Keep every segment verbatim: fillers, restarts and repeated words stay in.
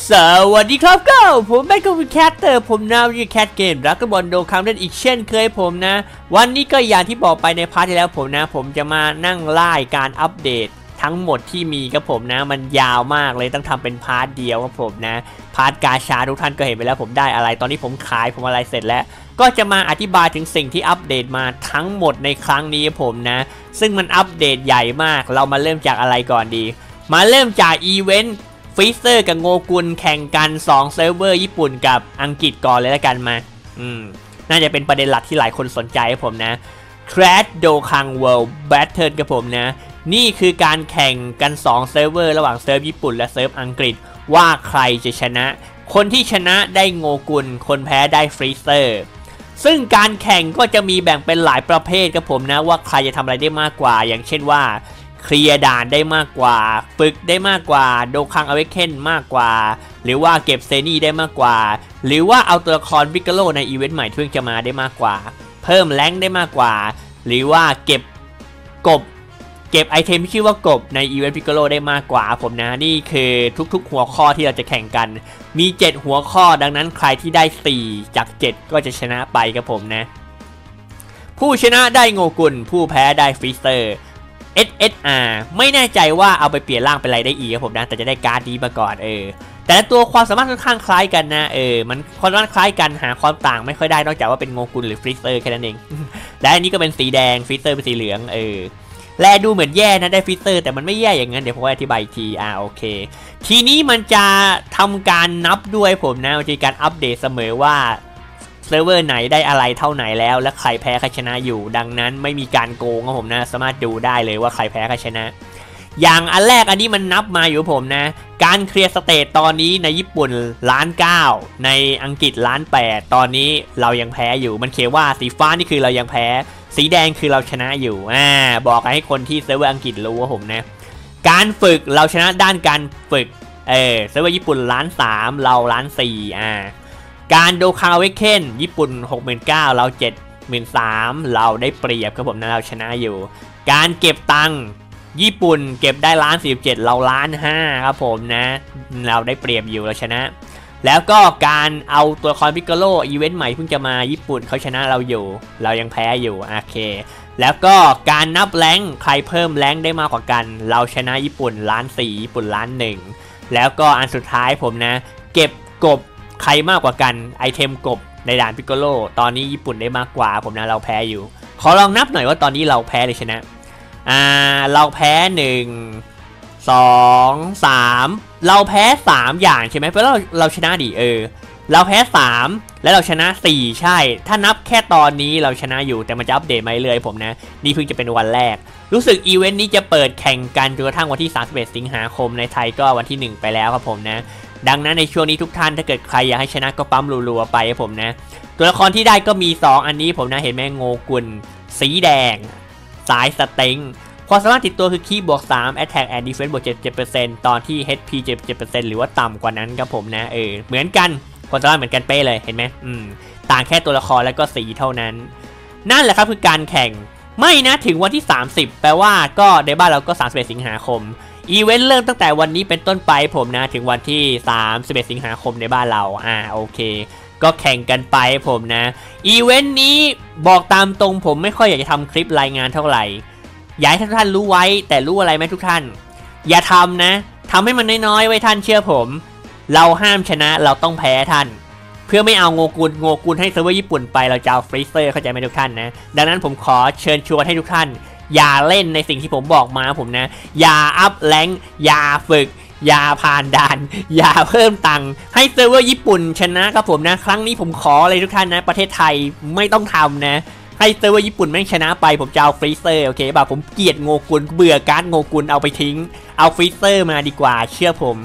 สวัสดีครับก็ผมแบงค์กับแคทเตอร์ผมนาวิแคทเกมรักบอลโดคัมเล่นอีกเช่นเคยผมนะวันนี้ก็อย่างที่บอกไปในพาร์ทที่แล้วผมนะผมจะมานั่งไล่การอัปเดตทั้งหมดที่มีกับผมนะมันยาวมากเลยต้องทำเป็นพาร์ทเดียวกับผมนะพาร์ทกาชาทุกท่านก็เห็นไปแล้วผมได้อะไรตอนนี้ผมขายผมอะไรเสร็จแล้วก็จะมาอธิบายถึงสิ่งที่อัปเดตมาทั้งหมดในครั้งนี้ผมนะซึ่งมันอัปเดตใหญ่มากเรามาเริ่มจากอะไรก่อนดีมาเริ่มจากอีเวนต์ฟิเซอร์กับโงกุลแข่งกันสองเซิร์ฟเวอร์ญี่ปุ่นกับอังกฤษก่อนเลยแล้วกันมาอืมน่าจะเป็นประเด็นหลักที่หลายคนสนใจผมนะ Crash Dokkan World Battle กับผมนะนี่คือการแข่งกันสองเซิร์ฟเวอร์ระหว่างเซิร์ฟญี่ปุ่นและเซิร์ฟอังกฤษว่าใครจะชนะคนที่ชนะได้โงกุลคนแพ้ได้ฟรีเซอร์ซึ่งการแข่งก็จะมีแบ่งเป็นหลายประเภทกับผมนะว่าใครจะทำอะไรได้มากกว่าอย่างเช่นว่าเคลียร์ด่านได้มากกว่าฝึกได้มากกว่าโดคังอเวกเคนมากกว่าหรือว่าเก็บเซนี่ได้มากกว่าหรือว่าเอาตัวละครบิกโลในอีเวนต์ใหม่ที่เพิ่งจะมาได้มากกว่าเพิ่มแรงได้มากกว่าหรือว่าเก็บกบเก็บไอเทมที่ชื่อว่ากบในอีเวนต์บิกโลได้มากกว่าผมนะนี่คือทุกๆหัวข้อที่เราจะแข่งกันมีเจ็ดหัวข้อดังนั้นใครที่ได้สี่จากเจ็ดก็จะชนะไปกับผมนะผู้ชนะได้โงกุลผู้แพ้ได้ฟรีเซอร์เอส เอส อาร์ ไม่แน่ใจว่าเอาไปเปลี่ยนร่างเป็นอะไรได้อีกครับผมนะแต่จะได้การ์ดดีมาก่อนเออแต่ละตัวความสามารถค่อนข้างคล้ายกันนะเออมันความสามารถคล้ายกันหาความต่างไม่ค่อยได้นอกจากว่าเป็นโงกุลหรือฟรีเซอร์แค่นั้นเอง และอันนี้ก็เป็นสีแดงฟรีเซอร์เป็นสีเหลืองเออแลดูเหมือนแย่นะได้ฟรีเซอร์แต่มันไม่แย่อย่างนั้นเดี๋ยวผมอธิบายอีกทีอ่าโอเคทีนี้มันจะทำการนับด้วยผมนะมันจะมีการอัปเดตเสมอว่าเซิร์ฟเวอร์ไหนได้อะไรเท่าไหนแล้วและใครแพ้ใครชนะอยู่ดังนั้นไม่มีการโกงครับผมนะสามารถดูได้เลยว่าใครแพ้ใครชนะอย่างอันแรกอันนี้มันนับมาอยู่ผมนะการเคลียร์สเตจตอนนี้ในญี่ปุ่นล้านเก้าในอังกฤษล้านแปดตอนนี้เรายังแพ้อยู่มันเขียนว่าสีฟ้านี่คือเรายังแพ้สีแดงคือเราชนะอยู่อ่าบอกให้คนที่เซิร์ฟเวอร์อังกฤษรู้ว่าผมนะการฝึกเราชนะด้านการฝึกเออเซิร์ฟเวอร์ญี่ปุ่นล้านสามเราล้านสี่อ่าการโดคาเวเคนญี่ปุ่น หกหมื่นเก้าพัน เรา เจ็ดหมื่นสามพัน เราได้เปรียบครับผมนะเราชนะอยู่การเก็บตังค์ญี่ปุ่นเก็บได้ล้านสี่สิบเจ็ดเราล้านห้าครับผมนะเราได้เปรียบอยู่เราชนะแล้วก็การเอาตัวละครพิกโกโลอีเวนต์ใหม่เพิ่งจะมาญี่ปุ่นเขาชนะเราอยู่เรายังแพ้อยู่โอเคแล้วก็การนับแรงใครเพิ่มแรงได้มากกว่ากันเราชนะญี่ปุ่นล้านสี่ญี่ปุ่นล้านหนึ่งแล้วก็อันสุดท้ายผมนะเก็บกบใครมากกว่ากันไอเทมกบในด่านพิกโกโลตอนนี้ญี่ปุ่นได้มากกว่าผมนะเราแพ้อยู่ขอลองนับหน่อยว่าตอนนี้เราแพ้หรือชนะอ่าเราแพ้หนึ่ง สอง สามเราแพ้สามอย่างใช่ไหมเพราะเราเราชนะดิเออเราแพ้สามแล้วเราชนะสี่ใช่ถ้านับแค่ตอนนี้เราชนะอยู่แต่มันจะอัปเดตมาเรื่อยผมนะนี่เพิ่งจะเป็นวันแรกรู้สึกอีเวนต์นี้จะเปิดแข่งกันจนกระทั่งวันที่สามสิบเอ็ดสิงหาคมในไทยก็วันที่หนึ่งไปแล้วครับผมนะดังนั้นในช่วงนี้ทุกท่านถ้าเกิดใครอยากให้ชนะก็ปั๊มรัวๆไปครับผมนะตัวละครที่ได้ก็มีสองอันนี้ผมนะเห็นไหมโงกุลสีแดงสายสเต็งความสามารถติดตัวคือคีย์บวกสาม Attack and Defense บวก เจ็ดสิบเจ็ดเปอร์เซ็นต์ ตอนที่ เอช พี เจ็ดสิบเจ็ดเปอร์เซ็นต์ หรือว่าต่ำกว่านั้นครับผมนะเออเหมือนกันความสามารถเหมือนกันเป๊ะเลยเห็นไหมอืมต่างแค่ตัวละครแล้วก็สีเท่านั้นนั่นแหละครับคือการแข่งไม่นะถึงวันที่สามสิบแปลว่าก็ในบ้านเราก็สามสิบเอ็ดสิงหาคมอีเวนต์เริ่มตั้งแต่วันนี้เป็นต้นไปผมนะถึงวันที่สามสิบเอ็ดสิงหาคมในบ้านเราอ่าโอเคก็แข่งกันไปผมนะอีเวนต์นี้บอกตามตรงผมไม่ค่อยอยากจะทำคลิปรายงานเท่าไหร่อยากให้ทุกท่านรู้ไว้แต่รู้อะไรไหมทุกท่านอย่าทำนะทำให้มันน้อยๆไว้ท่านเชื่อผมเราห้ามชนะเราต้องแพ้ท่านเพื่อไม่เอาโงกุลโงกุลให้เซิร์ฟเวอร์ญี่ปุ่นไปเราจะเอาฟรีเซอร์เข้าใจไหมทุกท่านนะดังนั้นผมขอเชิญชวนให้ทุกท่านอย่าเล่นในสิ่งที่ผมบอกมาผมนะอย่าอัพแรงอย่าฝึกอย่าผ่านด่านอย่าเพิ่มตังค์ให้เซิร์ฟเวอร์ญี่ปุ่นชนะครับผมนะครั้งนี้ผมขอเลยทุกท่านนะประเทศไทยไม่ต้องทำนะให้เซิร์ฟเวอร์ญี่ปุ่นแม่งชนะไปผมจะเอาฟรีเซอร์โอเคป่ะผมเกลียดโงกุลเบื่อการ์ดโงกุลเอาไปทิ้งเอาฟรีเซอร์มาดีกว่าเชื่อผม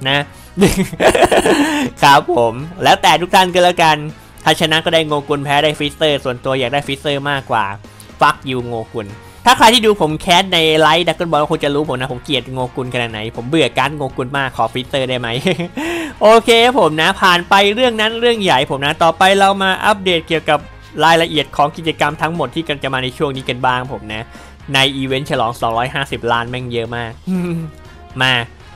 นะครับผมแล้วแต่ทุกท่านก็แล้วกันถ้าชนะก็ได้โงกุลแพ้ได้ฟรีเซอร์ส่วนตัวอยากได้ฟรีเซอร์มากกว่าฟักยูโงกุลถ้าใครที่ดูผมแคสในไลฟ์ดักเกิลบอลคงจะรู้ผมนะผมเกลียดโงกุลขนาดไหนผมเบื่อการ์ดโงกุลมากขอฟรีเซอร์ได้ไหม โอเคผมนะผ่านไปเรื่องนั้นเรื่องใหญ่ผมนะต่อไปเรามาอัปเดตเกี่ยวกับรายละเอียดของกิจกรรมทั้งหมดที่กันจะมาในช่วงนี้กันบ้างผมนะในอีเวนต์ฉลองสองร้อยห้าสิบล้านแม่งเยอะมาก มา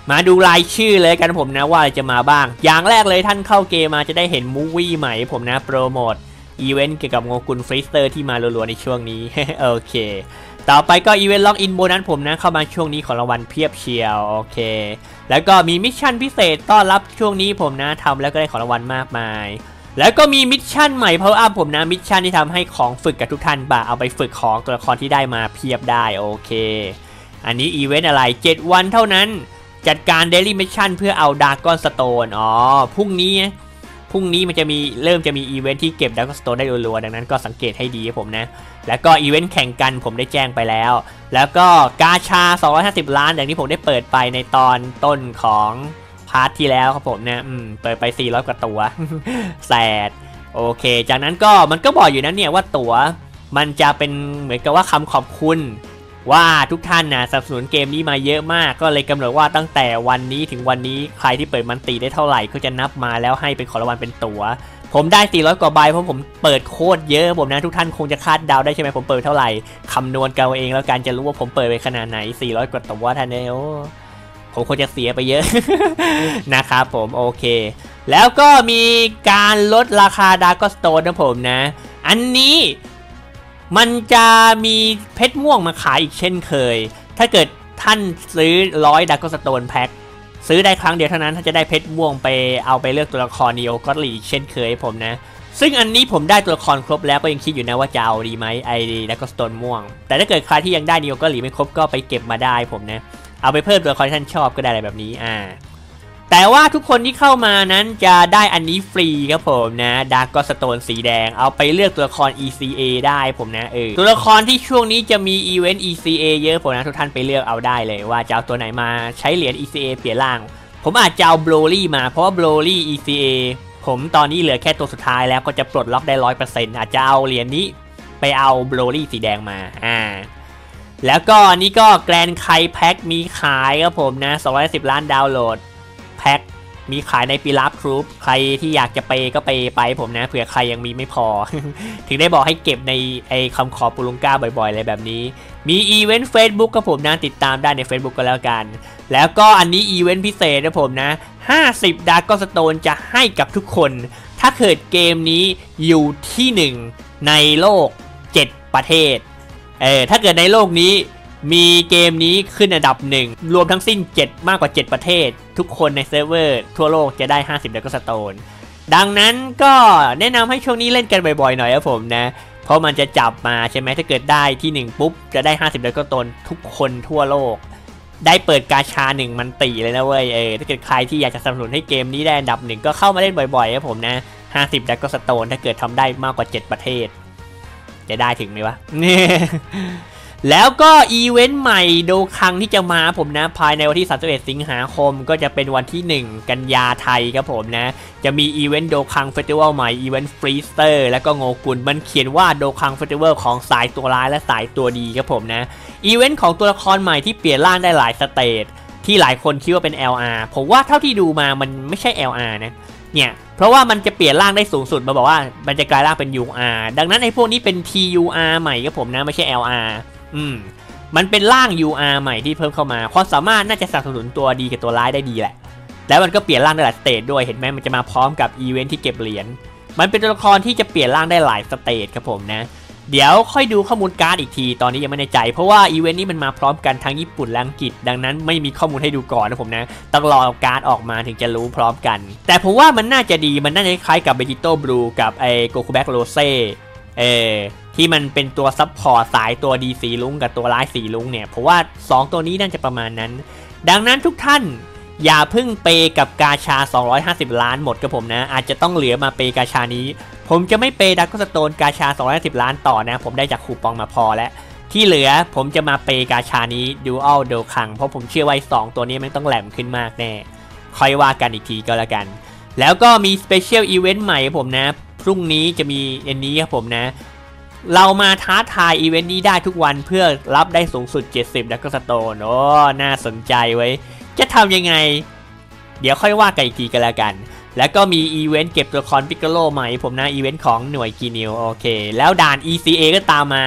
มาดูรายชื่อเลยกันผมนะว่าจะมาบ้างอย่างแรกเลยท่านเข้าเกมมาจะได้เห็นมูฟวี่ใหม่ผมนะโปรโมทอีเวนต์เกี่ยวกับโงกุนฟรีสเตอร์ที่มารัวๆในช่วงนี้ โอเคต่อไปก็อีเวนต์ล็อกอินโบนัสผมนะเข้ามาช่วงนี้ของรางวัลเพียบเชียวโอเคแล้วก็มีมิชชั่นพิเศษต้อนรับช่วงนี้ผมนะทำแล้วก็ได้ของรางวัลมากมายแล้วก็มีมิชชั่นใหม่เพาอัพผมนะมิชชั่นที่ทำให้ของฝึกกับทุกท่านบ่าเอาไปฝึกของตัวละครที่ได้มาเพียบได้โอเคอันนี้อีเวนต์อะไรเจ็ดวันเท่านั้นจัดการ Daily Mission เพื่อเอา Dragon Stone อ๋อพรุ่งนี้พรุ่งนี้มันจะมีเริ่มจะมีอีเวนต์ที่เก็บ Dragon Stone ได้รัวๆดังนั้นก็สังเกตให้ดีผมนะแล้วก็อีเวนต์แข่งกันผมได้แจ้งไปแล้วแล้วก็กาชาสองร้อยห้าสิบล้านอย่างที่ผมได้เปิดไปในตอนต้นของพาร์ทที่แล้วครับผมนะอืมเปิดไปสี่ร้อยกว่าตัวแสดโอเคจากนั้นก็มันก็บอกอยู่นะเนี่ยว่าตั๋วมันจะเป็นเหมือนกับว่าคำขอบคุณว่าทุกท่านนะสนับสนุนเกมนี้มาเยอะมากก็เลยกำหนดว่าตั้งแต่วันนี้ถึงวันนี้ใครที่เปิดมันตีได้เท่าไหร่ก็จะนับมาแล้วให้เป็นของรางวัลเป็นตั๋วผมได้สี่ร้อยกว่าใบเพราะผมเปิดโคตรเยอะผมนะทุกท่านคงจะคาดเดาได้ใช่ไหมผมเปิดเท่าไหร่คำนวณกันเองแล้วกันจะรู้ว่าผมเปิดไปขนาดไหนสี่ร้อยกว่าตั๋วท่านเนี่ยโอ้ผมคงจะเสียไปเยอะ นะครับผมโอเคแล้วก็มีการลดราคาดาร์กสโตนนะผมนะอันนี้มันจะมีเพชรม่วงมาขายอีกเช่นเคยถ้าเกิดท่านซื้อร้อยดาร์กสโตนแพ็คซื้อได้ครั้งเดียวเท่านั้นท่านจะได้เพชรม่วงไปเอาไปเลือกตัวละครนีโอกอตลีอีกเช่นเคยผมนะซึ่งอันนี้ผมได้ตัวละครครบแล้วก็ยังคิดอยู่นะว่าจะเอาดีไหมไอดาร์กสโตนม่วงแต่ถ้าเกิดใครที่ยังได้นีโอกอตลีไม่ครบก็ไปเก็บมาได้ผมนะเอาไปเพิ่มตัวละครที่ท่านชอบก็ได้อะไรแบบนี้อ่าแต่ว่าทุกคนที่เข้ามานั้นจะได้อันนี้ฟรีครับผมนะดาร์กสโตนสีแดงเอาไปเลือกตัวละคร อี ซี เอ ได้ผมนะเออตัวละครที่ช่วงนี้จะมีอีเวนต์ อี ซี เอ เยอะผมนะทุกท่านไปเลือกเอาได้เลยว่าจะเอาตัวไหนมาใช้เหรียญ อี ซี เอ เปลี่ยนร่างผมอาจจะเอาโบรลี่มาเพราะว่าโบรลี่ อี ซี เอ ผมตอนนี้เหลือแค่ตัวสุดท้ายแล้วก็จะปลดล็อกได้ ร้อยเปอร์เซ็นต์ อาจจะเอาเหรียญนี้ไปเอาโบรลี่สีแดงมาอ่าแล้วก็นี่ก็แกรนไคแพ็คมีขายครับผมนะสองร้อยสิบล้านดาวน์โหลดแพ็คมีขายในปีลับทรูปใครที่อยากจะไปก็ไปไปผมนะเผื่อใครยังมีไม่พอ ถึงได้บอกให้เก็บในไอ้คำขอปูลุงก้าบ่อยๆเลยแบบนี้มีอีเวนต์ Facebook กับผมนะติดตามได้ใน Facebook ก็แล้วกันแล้วก็อันนี้อีเวนต์พิเศษนะผมนะห้าสิบดาร์กสโตนจะให้กับทุกคนถ้าเกิดเกมนี้อยู่ที่หนึ่งในโลกเจ็ดประเทศเออถ้าเกิดในโลกนี้มีเกมนี้ขึ้นอันดับหนึ่งรวมทั้งสิ้นเจ็ดมากกว่าเจ็ดประเทศทุกคนในเซิร์ฟเวอร์ทั่วโลกจะได้ห้าสิบดาร์กสโตนดังนั้นก็แนะนำให้ช่วงนี้เล่นกันบ่อยๆหน่อยครับผมนะเพราะมันจะจับมาใช่ไหมถ้าเกิดได้ที่หนึ่งปุ๊บจะได้ห้าสิบดาร์กสโตนทุกคนทั่วโลกได้เปิดกาชาหนึ่งมันตีเลยนะเว้ยเออถ้าเกิดใครที่อยากจะสนับสนุนให้เกมนี้ได้อันดับหนึ่งก็เข้ามาเล่นบ่อยๆครับผมนะห้าสิบดาร์กสโตนถ้าเกิดทำได้มากกว่าเจ็ดประเทศจะได้ถึงไหมวะนี่แล้วก็อีเวนต์ใหม่โดคังที่จะมาผมนะภายในวันที่สามสิบเอ็ดสิงหาคมก็จะเป็นวันที่หนึ่งกันยาไทยครับผมนะจะมีอีเวนต์โดคังเฟสติวัลใหม่อีเวนต์ฟรีสเตอร์แล้วก็โงกุนมันเขียนว่าโดคังเฟสติวัลของสายตัวร้ายและสายตัวดีครับผมนะอีเวนต์ของตัวละครใหม่ที่เปลี่ยนร่างได้หลายสเตจที่หลายคนคิดว่าเป็น แอล อาร์ ผมว่าเท่าที่ดูมามันไม่ใช่ แอล อาร์ นะเนี่ยเพราะว่ามันจะเปลี่ยนร่างได้สูงสุดมาบอกว่ามันจะกลายร่างเป็น ยู อาร์ ดังนั้นไอ้พวกนี้เป็น ที ยู อาร์ ใหม่ครับผมนะไม่ใช่ แอล อาร์ อืมมันเป็นร่าง ยู อาร์ ใหม่ที่เพิ่มเข้ามาความสามารถน่าจะสนับสนุนตัวดีกับตัวร้ายได้ดีแหละแล้วมันก็เปลี่ยนร่างได้หลายสเตจด้วยเห็นไหมมันจะมาพร้อมกับอีเวนท์ที่เก็บเหรียญมันเป็นตัวละครที่จะเปลี่ยนร่างได้หลายสเตจครับผมนะเดี๋ยวค่อยดูข้อมูลการ์ดอีกทีตอนนี้ยังไม่แน่ใจเพราะว่าอีเวนท์นี้มันมาพร้อมกันทั้งญี่ปุ่นและอังกฤษดังนั้นไม่มีข้อมูลให้ดูก่อนนะผมนะต้องรอการ์ดออกมาถึงจะรู้พร้อมกันแต่ผมว่ามันน่าจะดีมันน่าจะคล้ายกับเบจิโต้บลูกับไอโกคูแบ็กโรเซ่เออที่มันเป็นตัวซับพอร์ตสายตัวดีสีลุงกับตัวร้ายสีลุงเนี่ยเพราะว่าสองตัวนี้น่าจะประมาณนั้นดังนั้นทุกท่านอย่าเพิ่งเปกับกาชาสองร้อยห้าสิบล้านหมดกับผมนะอาจจะต้องเหลือมาเปกาชานี้ผมจะไม่เปดักก็สโตนกาชาสองร้อยห้าสิบล้านต่อนะผมได้จากคูปองมาพอแล้วที่เหลือผมจะมาเปกาชานี้ดูอัลโดคังเพราะผมเชื่อว่าสองตัวนี้มันต้องแหลมขึ้นมากแน่ค่อยว่ากันอีกทีก็แล้วกันแล้วก็มีสเปเชียลอีเวนต์ใหม่ผมนะพรุ่งนี้จะมีอันนี้ครับผมนะเรามาท้าทายอีเวนต์นี้ได้ทุกวันเพื่อรับได้สูงสุดเจ็ดสิบดักก็สโตนโอ้น่าสนใจไว้จะทำยังไงเดี๋ยวค่อยว่ากันอีกทีกันแล้วกันแล้วก็มีอีเวนต์เก็บตัวละครปิกโกโลใหม่ผมนะอีเวนต์ของหน่วยกีนิวโอเคแล้วด่าน อี ซี เอ ก็ตามมา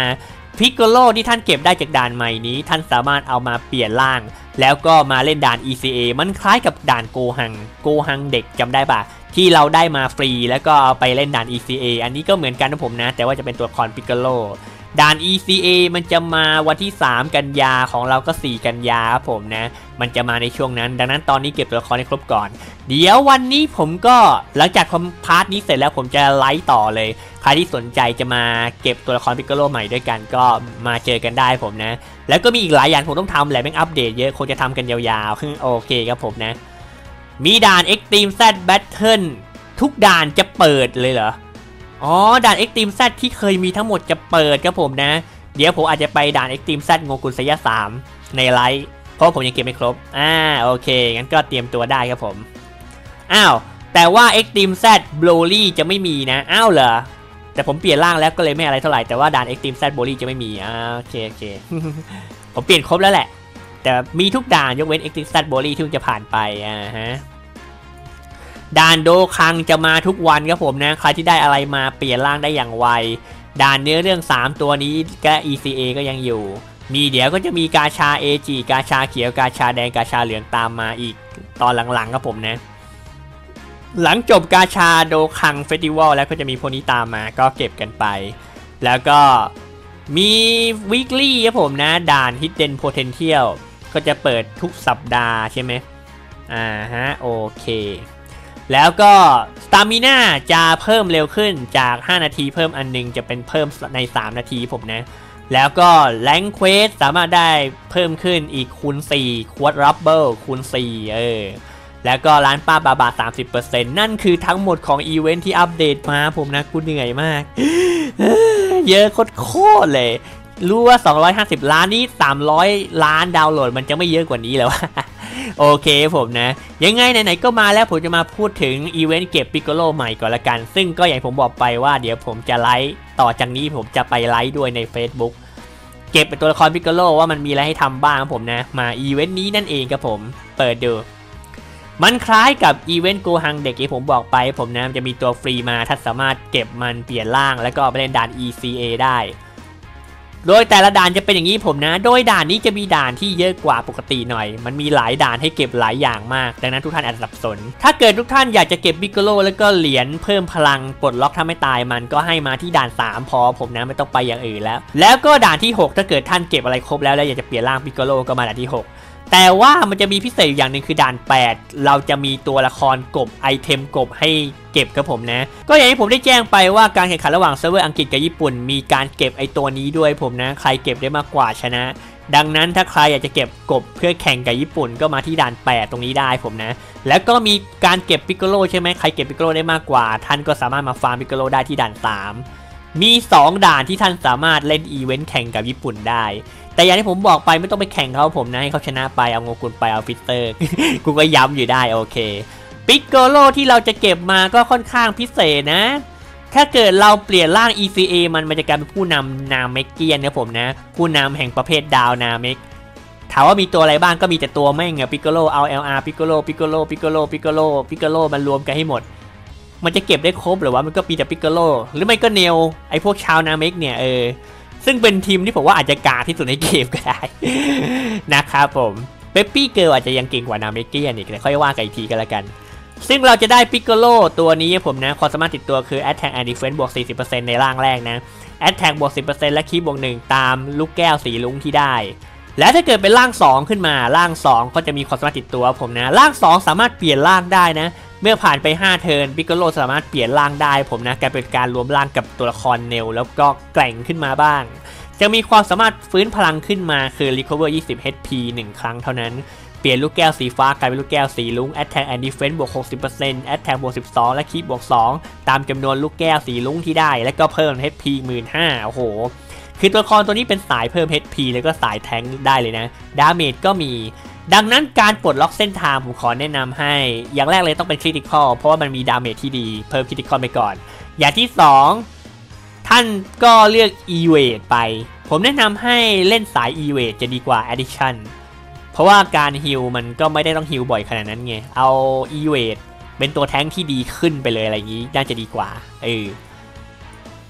พิกโกโลที่ท่านเก็บได้จากด่านใหม่นี้ท่านสามารถเอามาเปลี่ยนร่างแล้วก็มาเล่นด่าน อี ซี เอ มันคล้ายกับด่านโกฮังโกฮังเด็กจำได้ปะที่เราได้มาฟรีแล้วก็เอาไปเล่นด่าน อี ซี เอ อันนี้ก็เหมือนกันนะผมนะแต่ว่าจะเป็นตัวละครพิกโกโลด่าน อี ซี เอ มันจะมาวันที่สามกันยาของเราก็สี่กันยาครับผมนะมันจะมาในช่วงนั้นดังนั้นตอนนี้เก็บตัวละครให้ครบก่อนเดี๋ยววันนี้ผมก็หลังจากพาร์ทนี้เสร็จแล้วผมจะไลฟ์ต่อเลยใครที่สนใจจะมาเก็บตัวละครพิกโกโลใหม่ด้วยกันก็มาเจอกันได้ผมนะแล้วก็มีอีกหลายอย่างผมต้องทำแหละแม่งอัปเดตเยอะคงจะทำกันยาวๆโอเคครับผมนะมีด่าน Extreme Z Battle ทุกด่านจะเปิดเลยเหรออ๋อด่าน Extreme Z ที่เคยมีทั้งหมดจะเปิดครับผมนะเดี๋ยวผมอาจจะไปด่าน Extreme Z โงกุลสยะสามในไลฟ์เพราะผมยังเก็บไม่ครบอ่าโอเคงั้นก็เตรียมตัวได้ครับผมอ้าวแต่ว่า Extreme Z Broly จะไม่มีนะอ้าวเหรอแต่ผมเปลี่ยนร่างแล้วก็เลยไม่อะไรเท่าไหร่แต่ว่าด่าน Extreme Z Broly จะไม่มีอ่าโอเคโอเค ผมเปลี่ยนครบแล้วแหละแต่มีทุกด่านยกเว้น Extreme Z Broly ที่จะผ่านไปอ่าฮะด่านโดคังจะมาทุกวันครับผมนะใครที่ได้อะไรมาเปลี่ยนร่างได้อย่างไวด่านเนื้อเรื่องสามตัวนี้ก็ อี ซี เอ ก็ยังอยู่มีเดี๋ยวก็จะมีกาชา เอ จี กาชาเขียวกาชาแดงกาชาเหลืองตามมาอีกตอนหลังๆครับผมนะหลังจบกาชาโดคังเฟสติวัลแล้วก็จะมีพวกนี้ตามมาก็เก็บกันไปแล้วก็มีวีคลี่ครับผมนะด่าน Hidden Potential ก็จะเปิดทุกสัปดาห์ใช่ไหมอ่าฮะโอเคแล้วก็สตามิน่าจะเพิ่มเร็วขึ้นจากห้านาทีเพิ่มอันนึงจะเป็นเพิ่มในสามนาทีผมนะแล้วก็แรงเควสสามารถได้เพิ่มขึ้นอีกคูณสี่ควอดรับเบิลคูณสี่เออแล้วก็ร้านป้าบาบา สามสิบเปอร์เซ็นต์ นั่นคือทั้งหมดของอีเวนท์ที่อัปเดตมาผมนะกูเหนื่อยมากเยอะโคตรเลยรู้ว่าสองร้อยห้าสิบล้านนี้สามร้อยล้านดาวน์โหลดมันจะไม่เยอะกว่านี้แล้วโอเคผมนะยังไงไหนๆก็มาแล้วผมจะมาพูดถึงอีเวนต์เก็บปิกโกโลใหม่ก่อนละกันซึ่งก็อย่างผมบอกไปว่าเดี๋ยวผมจะไลฟ์ต่อจากนี้ผมจะไปไลฟ์ด้วยใน Facebook เก็บเป็นตัวละครปิกโกโลว่ามันมีอะไรให้ทำบ้างผมนะมาอีเวนต์นี้นั่นเองครับผมเปิดดูมันคล้ายกับอีเวนต์โกฮังเด็กที่ผมบอกไปผมนะจะมีตัวฟรีมาถ้าสามารถเก็บมันเปลี่ยนร่างแล้วก็ไปเล่นด่าน อี ซี เอ ได้โดยแต่ละด่านจะเป็นอย่างนี้ผมนะโดยด่านนี้จะมีด่านที่เยอะกว่าปกติหน่อยมันมีหลายด่านให้เก็บหลายอย่างมากดังนั้นทุกท่านอาจจะสับสนถ้าเกิดทุกท่านอยากจะเก็บปิกโกโลแล้วก็เหรียญเพิ่มพลังปลดล็อกถ้าไม่ตายมันก็ให้มาที่ด่านสามพอผมนะไม่ต้องไปอย่างอื่นแล้วแล้วก็ด่านที่หกถ้าเกิดท่านเก็บอะไรครบแล้วแล้วอยากจะเปลี่ยนร่างปิกโกโลก็มาด่านที่หกแต่ว่ามันจะมีพิเศษอย่างหนึ่งคือด่านแปดเราจะมีตัวละครกบไอเทมกบให้เก็บครับผมนะก็อย่างที่ผมได้แจ้งไปว่าการแข่งขันระหว่างเซิร์ฟเวอร์อังกฤษกับญี่ปุ่นมีการเก็บไอตัวนี้ด้วยผมนะใครเก็บได้มากกว่าชนะดังนั้นถ้าใครอยากจะเก็บกบเพื่อแข่งกับญี่ปุ่นก็มาที่ด่านแปดตรงนี้ได้ผมนะแล้วก็มีการเก็บปิกโกโลใช่ไหมใครเก็บปิกโกโลได้มากกว่าท่านก็สามารถมาฟาร์มปิกโกโลได้ที่ด่านสามมีสองด่านที่ท่านสามารถเล่นอีเวนต์แข่งกับญี่ปุ่นได้แต่อย่างที่ผมบอกไปไม่ต้องไปแข่งเขาผมนะให้เขาชนะไปเอาโงกุลไปเอาฟิสเตอร์ กูก็ย้ำอยู่ได้โอเคปิกโกโลที่เราจะเก็บมาก็ค่อนข้างพิเศษนะถ้าเกิดเราเปลี่ยนร่าง อี ซี เอ มันมันจะกลายเป็นผู้นำนาเมกเกียนนะผมนะผู้นำแห่งประเภทดาวนาเมกถามว่ามีตัวอะไรบ้างก็มีแต่ตัวแม่งอะปิกโกโลเอา แอล อาร์ ปิกโกโลปิกโกโลปิกโกโลปิกโกโลปิกโกโลมันรวมกันให้หมดมันจะเก็บได้ครบหรือว่ามันก็มีแต่ปิกโกโลหรือไม่ก็เนลไอพวกชาวนาเมกเนี่ยเออซึ่งเป็นทีมที่ผมว่าอาจจะกากที่สุดในเกมก็ได้ นะครับผมเปปปี้เกิร์ลอาจจะยังเก่งกว่านาเมเกียนอีกแต่ค่อยว่ากันอีกทีกันละกันซึ่งเราจะได้ปิกโกโลตัวนี้ผมนะความสามารถติดตัวคือ Attack and Defense บวก สี่สิบเปอร์เซ็นต์ ในร่างแรกนะ Attack บวก สิบเปอร์เซ็นต์ และคีบวกหนึ่งตามลูกแก้วสีลุ้งที่ได้และถ้าเกิดเป็นร่างสองขึ้นมาร่างสองก็จะมีความสามารถติดตัวผมนะร่างสองสามารถเปลี่ยนร่างได้นะเมื่อผ่านไปห้าเทิร์นปิกโกโลสามารถเปลี่ยนร่างได้ผมนะกลายเป็นการรวมร่างกับตัวละครเนลแล้วก็แกร่งขึ้นมาบ้างจะมีความสามารถฟื้นพลังขึ้นมาคือ Recover ยี่สิบ เอช พี หนึ่งครั้งเท่านั้นเปลี่ยนลูกแก้วสีฟ้ากลายเป็นลูกแก้วสีลุ้ง Attack and Defense บวก หกสิบเปอร์เซ็นต์ Attack บวก สิบสอง และ Keep บวก สองตามจำนวนลูกแก้วสีลุ้งที่ได้และก็เพิ่ม เอช พี หนึ่งหมื่นห้าพัน โอ้โหคือตัวละครตัวนี้เป็นสายเพิ่ม เอช พี แล้วก็สายแทงได้เลยนะดาเมจก็มีดังนั้นการปลดล็อกเส้นทางผมขอแนะนำให้อย่างแรกเลยต้องเป็น Critical เพราะว่ามันมีดาเมจที่ดีเพิ่ม Critical ไปก่อนอย่างที่สองท่านก็เลือก Evade ไปผมแนะนำให้เล่นสาย Evade จะดีกว่า Addiction เพราะว่าการฮิลมันก็ไม่ได้ต้องฮิลบ่อยขนาดนั้นไงเอา Evade เป็นตัวแท้งที่ดีขึ้นไปเลยอะไรอย่างนี้น่าจะดีกว่าเออ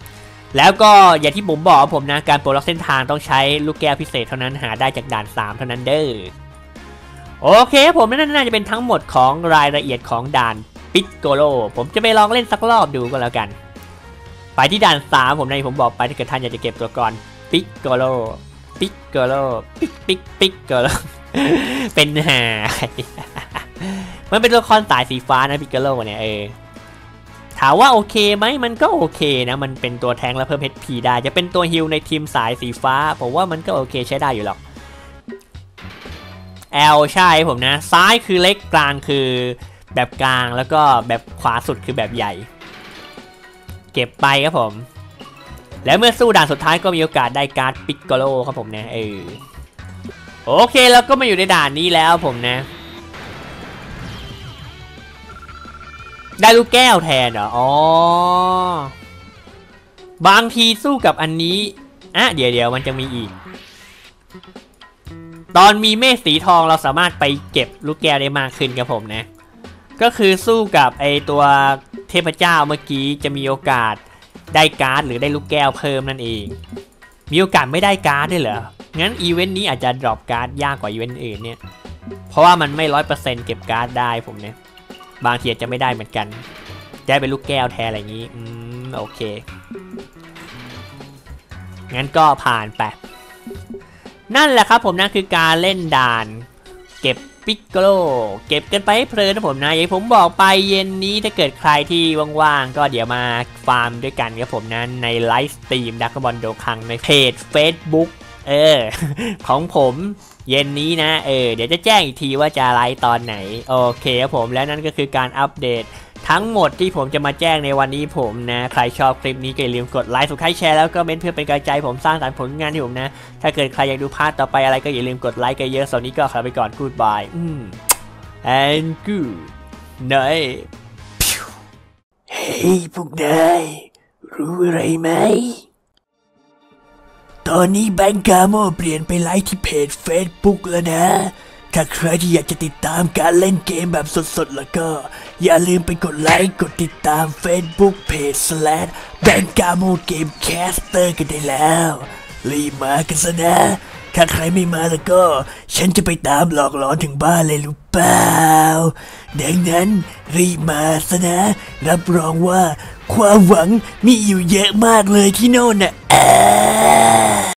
แล้วก็อย่างที่ผมบอกผมนะการปลดล็อกเส้นทางต้องใช้ลูกแก้วพิเศษเท่านั้นหาได้จากด่านสามเท่านั้นเด้อโอเคผมนั่นน่าจะเป็นทั้งหมดของรายละเอียดของด่านปิกโกโลผมจะไปลองเล่นสักรอบดูก็แล้วกันไปที่ด่านสามผมในผมบอกไปถ้าเกิดท่านอยากจะเก็บตัวละครปิกโกโลปิกโกโลปิกปิกปิกโกโลเป็นหามันเป็นตัวละครสายสีฟ้านะปิกโกโลเนี่ยเออถามว่าโอเคไหมมันก็โอเคนะมันเป็นตัวแทงและเพิ่ม เอช พี ได้จะเป็นตัวฮิลในทีมสายสีฟ้าผมว่ามันก็โอเคใช้ได้อยู่หรอก L ใช่ผมนะซ้ายคือเล็กกลางคือแบบกลางแล้วก็แบบขวาสุดคือแบบใหญ่เก็บไปครับผมแล้วเมื่อสู้ด่านสุดท้ายก็มีโอกาสได้การ์ดปิกโกโลครับผมนะเออโอเคแล้วก็มาอยู่ในด่านนี้แล้วผมนะได้ลูกแก้วแทนเหรออ๋อบางทีสู้กับอันนี้อ่ะเดี๋ยวเดี๋ยวมันจะมีอีกตอนมีเมฆสีทองเราสามารถไปเก็บลูกแก้วได้มากขึ้นครับผมนะก็คือสู้กับไอตัวเทพเจ้าเมื่อกี้จะมีโอกาสได้การ์ดหรือได้ลูกแก้วเพิ่มนั่นเองมีโอกาสไม่ได้การ์ดด้วยเหรองั้นอีเวนต์นี้อาจจะดรอปการ์ดยากกว่าอีเวนต์อื่นเนี่ยเพราะว่ามันไม่ร้อยเปอร์เซ็นต์เก็บการ์ดได้ผมเนี่ยบางทีอาจจะไม่ได้เหมือนกันได้เป็นลูกแก้วแทนอะไรอย่างนี้อืมโอเคงั้นก็ผ่านไปนั่นแหละครับผมนั่นคือการเล่นด่านเก็บปิกโกโลเก็บกันไปให้เพลินนะผมนะอย่างผมบอกไปเย็นนี้ถ้าเกิดใครที่ว่างๆก็เดี๋ยวมาฟาร์มด้วยกันครับผมนั้นในไลฟ์สตรีมดักบอลโดคังในเพจ Facebook เออของผมเย็นนี้นะเออเดี๋ยวจะแจ้งอีกทีว่าจะไลฟ์ตอนไหนโอเคครับผมแล้วนั่นก็คือการอัปเดตทั้งหมดที่ผมจะมาแจ้งในวันนี้ผมนะใครชอบคลิปนี้ก็อย่าลืมกดไลค์สุดท้ายแชร์แล้วก็เม้นเพื่อเป็นกำลังใจผมสร้างสรรค์ผลงานที่ผมนะถ้าเกิดใครอยากดูพาร์ทต่อไปอะไรก็อย่าลืมกดไลค์กันเยอะสำหรับนี้ก็ขอไปก่อน goodbye อืม and good night เฮ้ยพวกนายรู้อะไรไหมตอนนี้แบงก์กาโมเปลี่ยนไปไลฟ์ที่เพจ Facebook แล้วนะถ้าใครที่อยากจะติดตามการเล่นเกมแบบสดๆแล้วก็อย่าลืมไปกดไลค์กดติดตาม Facebook Page สแลช แบงก์กาโมเกมแคสเตอร์กันได้แล้วรีบมากันซะนะถ้าใครไม่มาแล้วก็ฉันจะไปตามหลอกหลอนถึงบ้านเลยรู้เปล่าดังนั้นรีบมาซะนะรับรองว่าความหวังมีอยู่เยอะมากเลยที่โน่นน่ะ